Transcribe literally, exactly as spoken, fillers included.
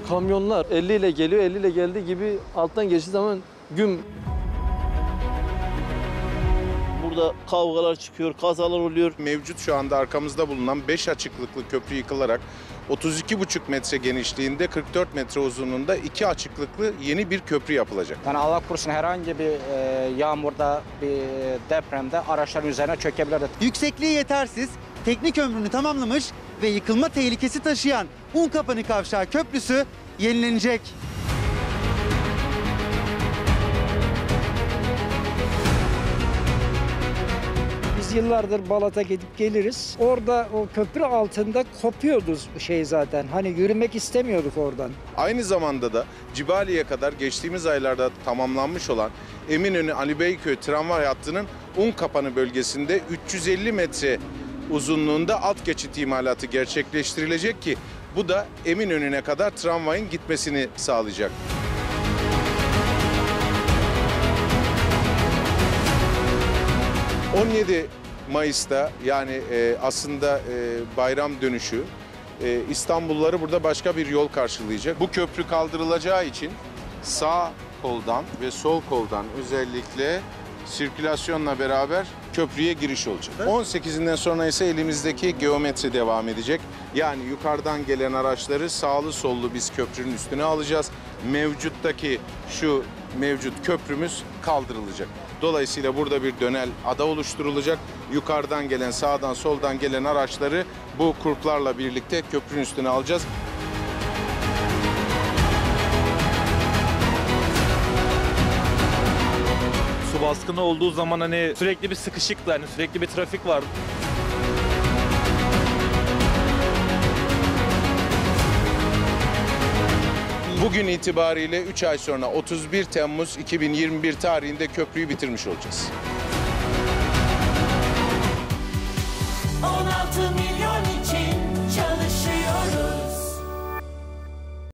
kamyonlar elli ile geliyor, elli ile geldiği gibi alttan geçtiği zaman güm. Burada kavgalar çıkıyor, kazalar oluyor. Mevcut şu anda arkamızda bulunan beş açıklıklı köprü yıkılarak otuz iki buçuk metre genişliğinde, kırk dört metre uzunluğunda iki açıklıklı yeni bir köprü yapılacak. Yani Allah korusun herhangi bir e, yağmurda, bir depremde araçların üzerine çökebilir. Yüksekliği yetersiz, teknik ömrünü tamamlamış ve yıkılma tehlikesi taşıyan Unkapanı Kavşağı Köprüsü yenilenecek. Biz yıllardır Balat'a gidip geliriz. Orada o köprü altında kopuyordu şey zaten. Hani yürümek istemiyorduk oradan. Aynı zamanda da Cibali'ye kadar geçtiğimiz aylarda tamamlanmış olan Eminönü Ali Beyköy tramvay hattının Unkapanı bölgesinde üç yüz elli metre uzunluğunda alt geçit imalatı gerçekleştirilecek ki bu da Eminönü'ne kadar tramvayın gitmesini sağlayacak. on yedi Mayıs'ta yani e, aslında e, bayram dönüşü e, İstanbulluları burada başka bir yol karşılayacak. Bu köprü kaldırılacağı için sağ koldan ve sol koldan özellikle sirkülasyonla beraber köprüye giriş olacak. on sekizinden sonra ise elimizdeki geometri devam edecek. Yani yukarıdan gelen araçları sağlı sollu biz köprünün üstüne alacağız. Mevcuttaki şu mevcut köprümüz kaldırılacak. Dolayısıyla burada bir dönel ada oluşturulacak. Yukarıdan gelen, sağdan, soldan gelen araçları bu kurplarla birlikte köprünün üstüne alacağız. Su baskını olduğu zaman hani sürekli bir sıkışıklık, hani sürekli bir trafik var. Bugün itibariyle üç ay sonra otuz bir Temmuz iki bin yirmi bir tarihinde köprüyü bitirmiş olacağız. on altı milyon